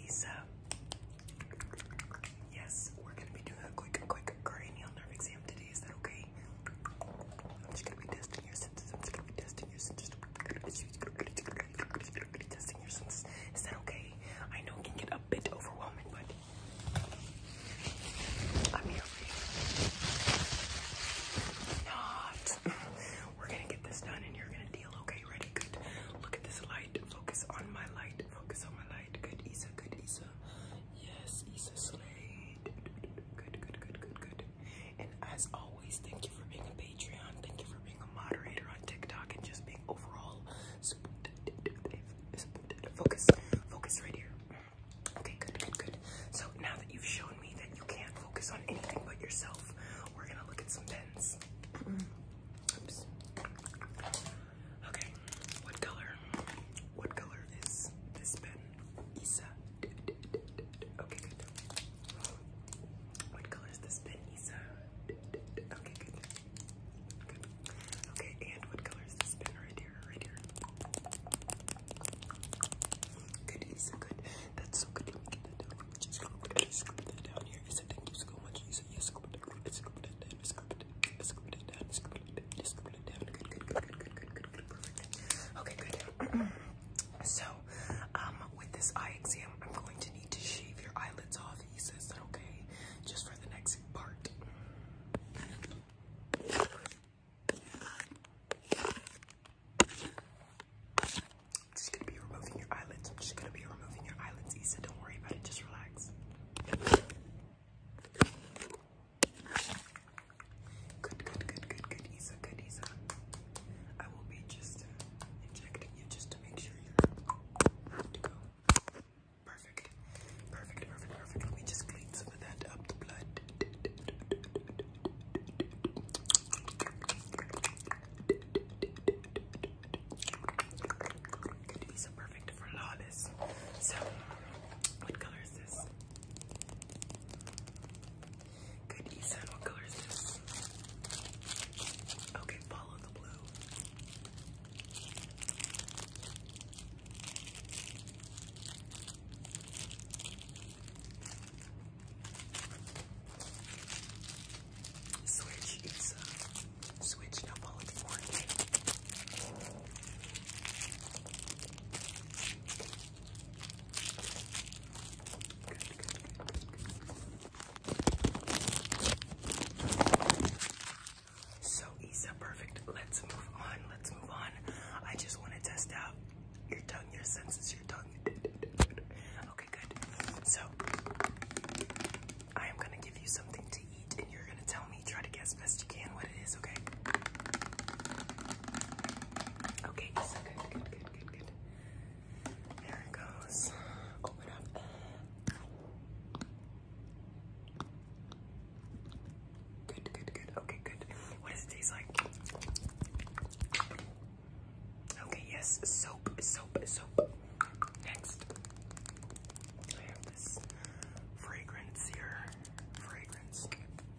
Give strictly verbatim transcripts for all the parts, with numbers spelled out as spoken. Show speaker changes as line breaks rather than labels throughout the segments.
Issa. Yes, we're gonna be doing a quick, quick cranial nerve exam today. Is that okay? I'm just gonna be testing your senses. I'm just gonna be testing your senses. Testing your senses. Is that okay? I know it can get a bit overwhelming, but I'm here for you. Not. We're gonna get this done, and you're gonna deal. Okay, ready? Good. Look at this light. Focus on my light. Focus on my light. Good, Issa. Good, Issa. Yes, Issa Slade. Good, good, good, good, good. And as always, thank you for being a Patreon. Thank you for being a moderator on TikTok and just being overall super. Focus. Focus right here. Okay, good, good, good. So now that you've shown me that you can't focus on anything but yourself, we're gonna look at some pens. Oops. Okay. What color? What color is this pen? Issa. Okay, good. What color is this pen, Issa? Okay, good. Good. Okay, and what color is this pen right here? Right here. Good, Issa, good. That's so good. Let me get that down. Just scoop that down here. Issa, thank you so much. Issa, yes, scoop it down. Scoop it down. Scoop it down. Scoop it down. Scoop it down. Scoop it down. Good, good, good, good, good, good, good, good. Perfect. Okay, good. So, um, with this eye exam, I'm going to need to shave your eyelids off. Issa, is that okay? Just for the next part. Just gonna be removing your eyelids. I'm just gonna be removing your eyelids, Issa. Don't worry about it. Just relax. Good, good, good, good, good, Issa. Good, Issa. I will be just injecting you just to make sure you're good to go. Perfect. Perfect, perfect, perfect. Let me just clean some of that up, the blood. Good, Issa. Perfect for flawless. So, what color is this? Good, Issa. What color is this? Okay, follow the blue. Switch, Issa. Switch, now follow the orange. Good, good, good, good, good. So, Issa, perfect. Let's move on. Let's move on. I just want to test out your tongue, your senses, your tongue. Okay, good. So, I am going to give you something to eat, and you're going to tell me, try to guess best you can what it is, okay? Okay, Issa, good, good, good, good, good. There it goes. Open up. Good, good, good. Okay, good. What does it taste like? Okay, yes, soap, soap, soap. Next, I have this fragrance here. Fragrance.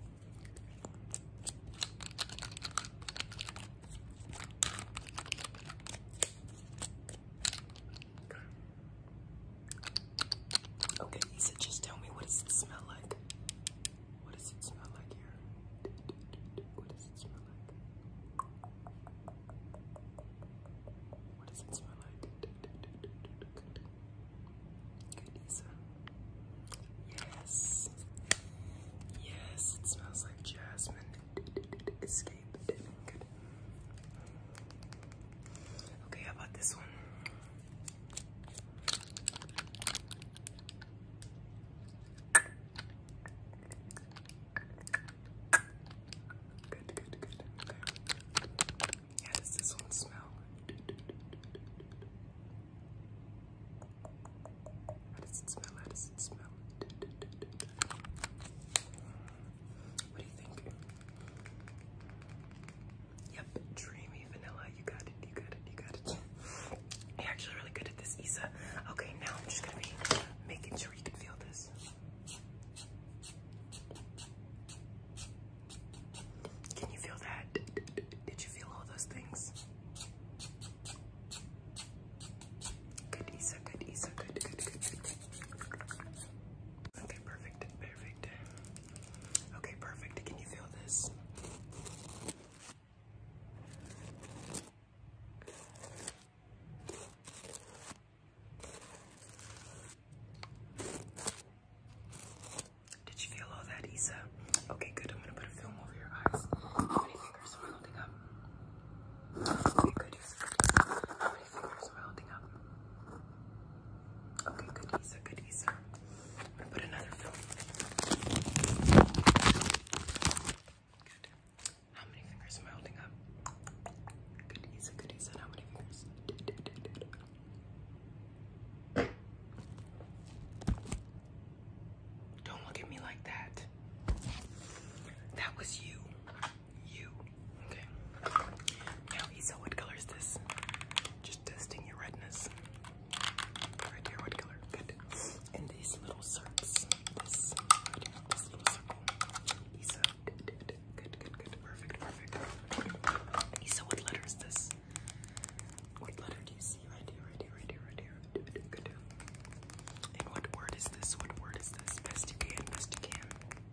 Okay, Issa, just tell me, what does it smell like? What does it smell like here? What does it smell like? What does it smell like? Good, Issa. Yes. Yes, it smells like jasmine. Escape. Good. Okay, how about this one? Good, good, good. Okay. How does this one smell? How does it smell? How does it smell? What do you think? Yep, dreamy vanilla. You got it, you got it, you got it. You're actually really good at this, Issa. Okay, now I'm just gonna be making sure you can feel this. Can you feel that? Did you feel all those things? Good, Issa, good, Issa, good, good, good, good. That was you. You. Okay. Now, Issa, what color is this? Just testing your redness. Right here, what color? Good. And these little circles. This, right here, this little circle. Issa. Good, good, good. Perfect, perfect. Issa, what letter is this? What letter do you see? Right here, right here, right here, right here. Good, good. And what word is this? What word is this? Best you can, best you can.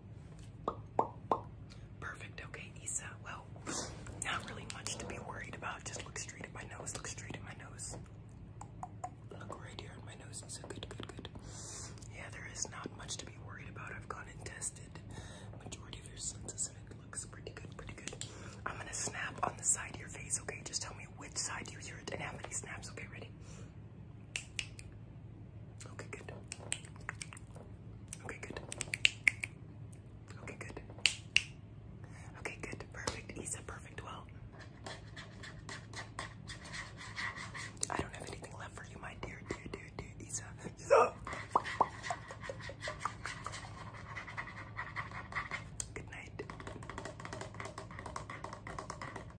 Perfect. Okay, Issa. Well, not really much to be worried about. Just look straight at my nose. Look straight at my nose. Look right here at my nose, Issa.